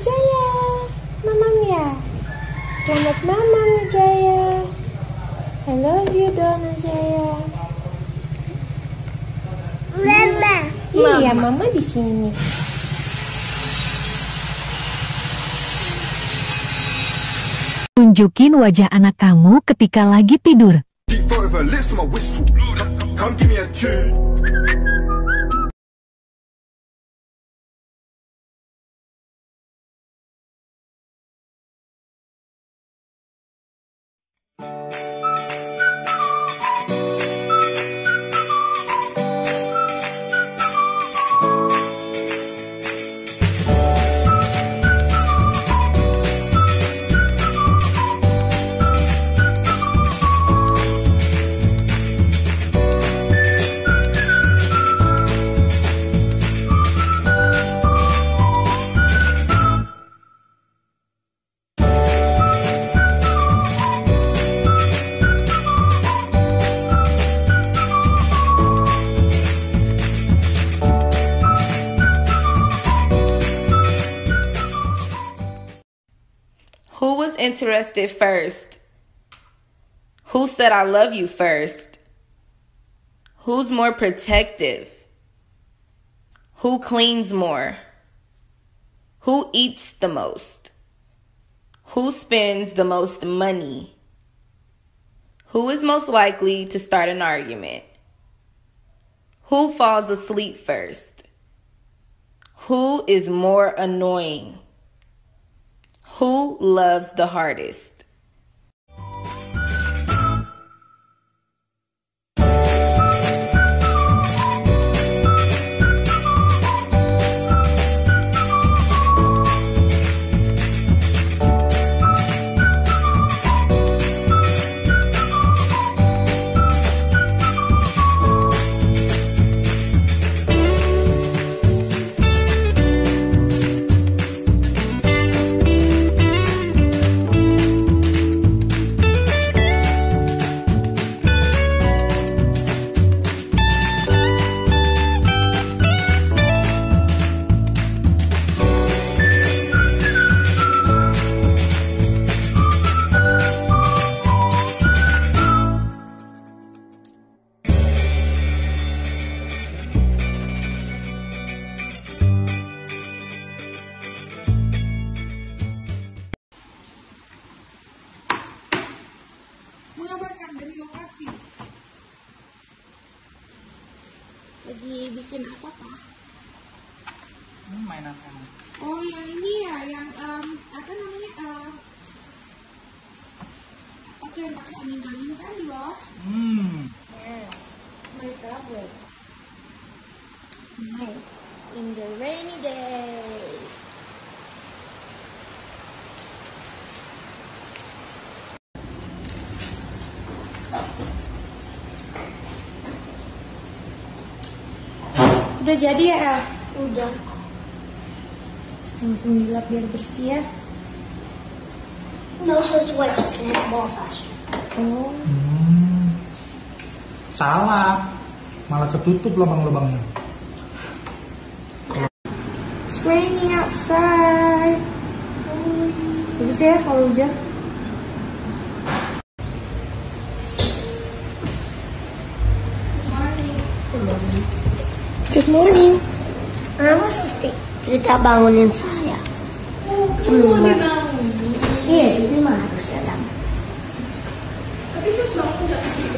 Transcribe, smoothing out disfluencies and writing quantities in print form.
Azaiah, mamam ya. Selamat mamam Azaiah. I love you dong Azaiah. Mama. Iya, mama di sini. Tunjukin wajah anak kamu ketika lagi tidur. Who was interested first? Who said I love you first? Who's more protective? Who cleans more? Who eats the most? Who spends the most money? Who is most likely to start an argument? Who falls asleep first? Who is more annoying? Who loves the hardest? Mengabarkan dari lokasi. Lagi bikin apa, Pak? Main apa? Oh, yang ini ya, yang apa namanya? Apa yang pakai angin-angin kan di bawah? Yeah, my favorite. Nice in the rainy day. Udah jadi ya, El? Udah. Langsung dilap biar bersih ya. No, so it's wet, so can it ball fast. Oh, Salah, malah ketutup lubang-lubangnya. it's raining outside. Bagus ya kalau hujan. Good morning. Mama susti kita bangunin saya. Belum. Iya, jadi mah harus jalan. Tapi saya